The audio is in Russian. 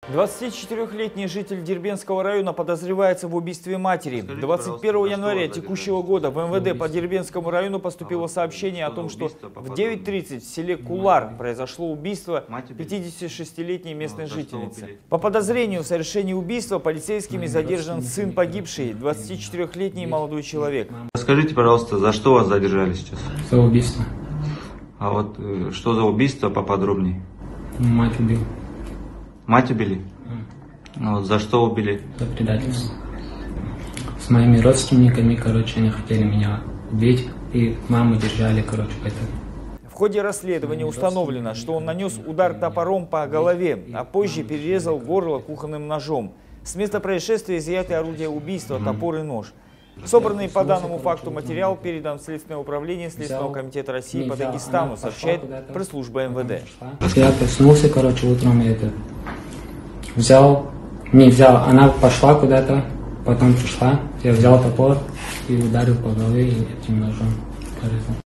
24-летний житель Дербентского района подозревается в убийстве матери. 21 января текущего года в МВД по Дербентскому району поступило сообщение о том, что в 9:30 в селе Кулар произошло убийство 56-летней местной жительницы. По подозрению в совершении убийства полицейскими задержан сын погибшей, 24-летний молодой человек. Скажите, пожалуйста, за что вас задержали сейчас? За убийство. А вот что за убийство поподробнее? Мать убил. Мать убили? Вот, за что убили? За предательство. С моими родственниками, короче, они хотели меня убить. И маму держали, короче, поэтому. В ходе расследования установлено, что он нанес удар топором по голове, а позже перерезал горло кухонным ножом. С места происшествия изъяты орудия убийства, топор и нож. Собранный по данному факту материал передан в Следственное управление Следственного комитета России по Дагестану, сообщает пресс-служба МВД. Я проснулся, короче, утром и она пошла куда-то, потом пришла, я взял топор и ударил по голове этим ножом.